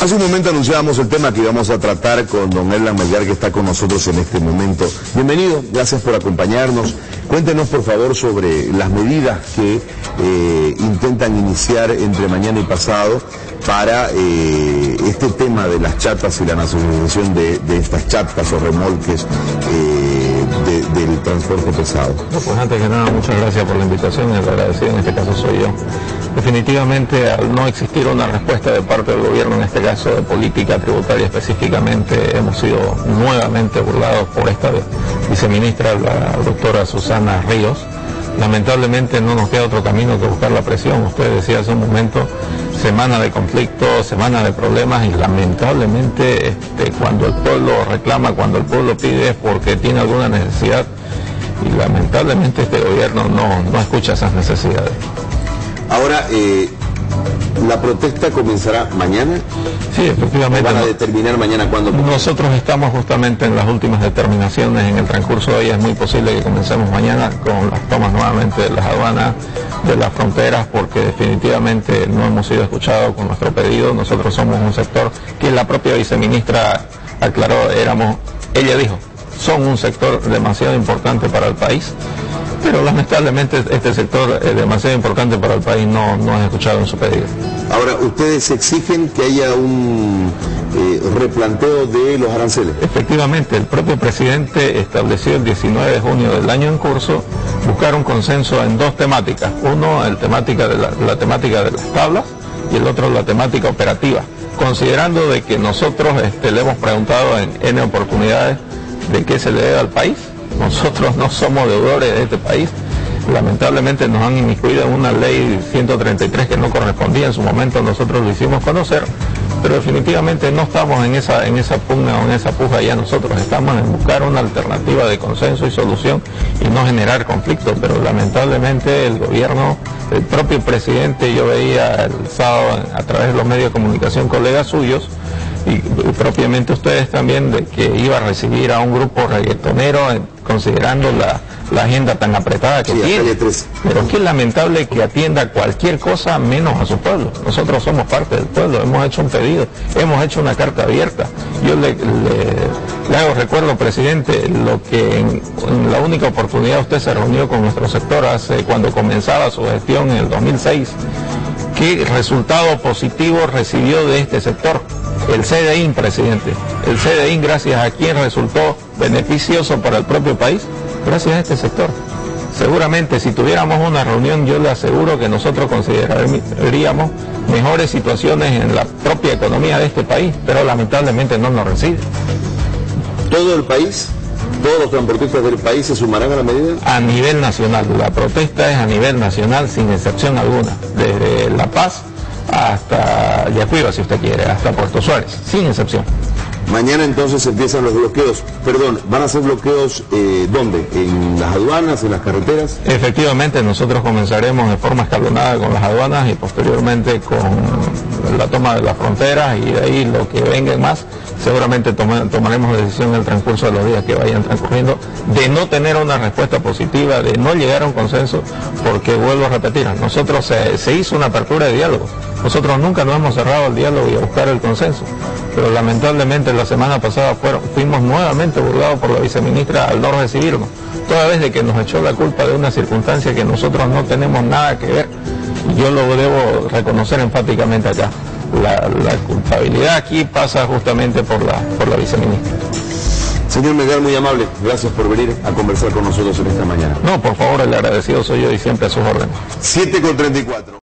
Hace un momento anunciábamos el tema que íbamos a tratar con don Erlan Melgar, que está con nosotros en este momento. Bienvenido, gracias por acompañarnos. Cuéntenos, por favor, sobre las medidas que intentan iniciar entre mañana y pasado para este tema de las chatas y la nacionalización de estas chatas o remolques del transporte pesado. No, pues antes que nada, muchas gracias por la invitación y el agradecido en este caso soy yo. Definitivamente, al no existir una respuesta de parte del gobierno, en este caso de política tributaria específicamente, hemos sido nuevamente burlados por esta viceministra, la doctora Susana Ríos. Lamentablemente no nos queda otro camino que buscar la presión. Usted decía hace un momento, semana de conflictos, semana de problemas, y lamentablemente cuando el pueblo reclama, cuando el pueblo pide es porque tiene alguna necesidad, y lamentablemente este gobierno no escucha esas necesidades. Ahora, ¿la protesta comenzará mañana? Sí, efectivamente. ¿O van a determinar mañana cuándo? Nosotros estamos justamente en las últimas determinaciones. En el transcurso de hoy es muy posible que comencemos mañana con las tomas nuevamente de las aduanas, de las fronteras, porque definitivamente no hemos sido escuchados con nuestro pedido. Nosotros somos un sector que la propia viceministra aclaró, ella dijo, son un sector demasiado importante para el país. Pero lamentablemente este sector demasiado importante para el país no es escuchado en su pedido. Ahora, ¿ustedes exigen que haya un replanteo de los aranceles? Efectivamente, el propio presidente estableció el 19 de junio del año en curso buscar un consenso en dos temáticas. Uno, la temática de las tablas, y el otro la temática operativa. Considerando de que nosotros le hemos preguntado en N oportunidades de qué se le debe al país. Nosotros no somos deudores de este país. Lamentablemente nos han inmiscuido en una ley 133 que no correspondía en su momento, nosotros lo hicimos conocer, pero definitivamente no estamos en esa pugna o en esa puja ya nosotros, estamos en buscar una alternativa de consenso y solución y no generar conflicto, pero lamentablemente el gobierno, el propio presidente, yo veía el sábado a través de los medios de comunicación colegas suyos, y propiamente ustedes también, de que iba a recibir a un grupo reggaetonero considerando la agenda tan apretada que tiene. Pero qué lamentable que atienda cualquier cosa menos a su pueblo. Nosotros somos parte del pueblo, hemos hecho un pedido, hemos hecho una carta abierta. Yo le hago recuerdo, presidente, lo que en la única oportunidad usted se reunió con nuestro sector cuando comenzaba su gestión en el 2006, qué resultado positivo recibió de este sector. El CDI, presidente, el CDI, gracias a quien resultó beneficioso para el propio país, gracias a este sector. Seguramente si tuviéramos una reunión, yo le aseguro que nosotros consideraríamos mejores situaciones en la propia economía de este país, pero lamentablemente no nos recibe. ¿Todo el país, todos los transportistas del país se sumarán a la medida? A nivel nacional, la protesta es a nivel nacional sin excepción alguna, desde La Paz hasta Yacuiba, si usted quiere, hasta Puerto Suárez, sin excepción. Mañana entonces empiezan los bloqueos. Perdón, ¿van a ser bloqueos dónde? ¿En las aduanas, en las carreteras? Efectivamente, nosotros comenzaremos de forma escalonada con las aduanas y posteriormente con la toma de las fronteras, y de ahí lo que venga más, seguramente tomaremos decisión en el transcurso de los días que vayan transcurriendo, de no tener una respuesta positiva, de no llegar a un consenso, porque vuelvo a repetir, nosotros se hizo una apertura de diálogo. Nosotros nunca nos hemos cerrado al diálogo y a buscar el consenso, pero lamentablemente la semana pasada fuimos nuevamente burlados por la viceministra al no recibirnos, toda vez de que nos echó la culpa de una circunstancia que nosotros no tenemos nada que ver, y yo lo debo reconocer enfáticamente acá. La culpabilidad aquí pasa justamente por la viceministra. Señor Melgar, muy amable, gracias por venir a conversar con nosotros en esta mañana. No, por favor, el agradecido soy yo y siempre a sus órdenes. 7:34.